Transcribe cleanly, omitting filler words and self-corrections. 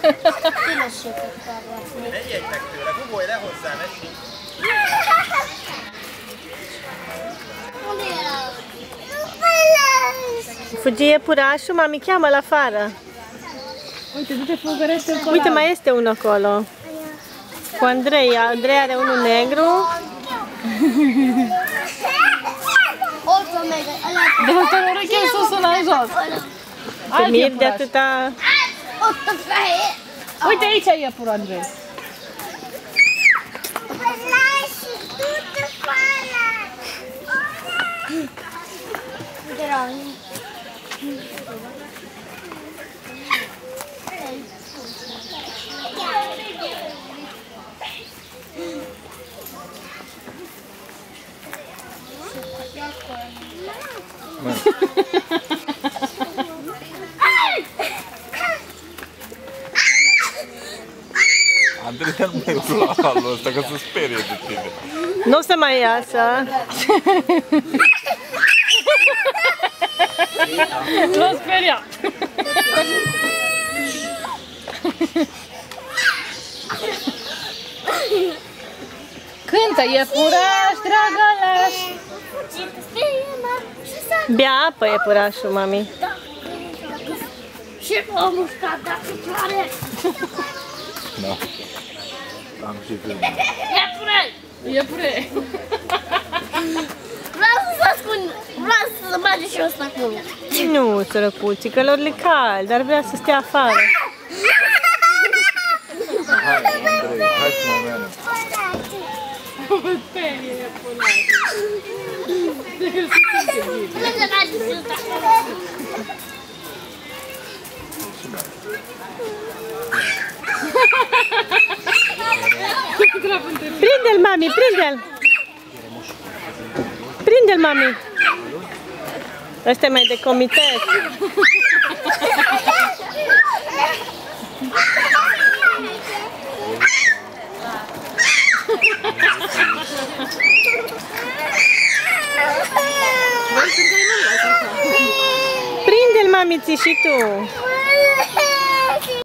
Ne ijedtek tőle, Hugoly, le hozzá, ne. Fugi iepurașul, mami, cheamă la afară. Uite, du-te fugărește acolo. Uite, mai este unul acolo. Cu Andrei. Andrei are unul negru. De asta o ureche în sus, una în jos. Te miri de atâta... Uite, aici e iepurul, Andrei. Andrei nu mai urla halul ăsta, că se sperie de tine. Nu o să mai iasă. L-a speriat. Cântă, iepuraș, dragălaș. Bea apă iepurașul, mami. Și m-a mușcat la picioare. Da. Am și film. Iepure! Iepure. Vreau să spun, vreau să bage și eu ăsta acolo. Nu, sărăcuții, că lor le cald, dar vrea să stea afară. Hai, Andrei, hai să mă meargă. Sperie, iepuraș. Nu se bage și ăsta acolo. Prinde-l, mami, prinde-l! Prinde-l, mami! Ăsta e mai de comitet. Prinde-l, mami, ți și tu!